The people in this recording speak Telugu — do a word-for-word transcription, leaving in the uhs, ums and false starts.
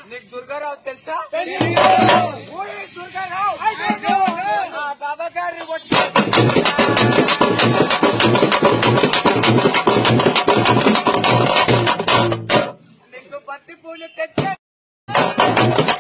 నీకు దుర్గారావు తెలుసా? ఊరి దుర్గారావు నా బాబాగారిని వచ్చి నీకు బంతి పూలు తెచ్చే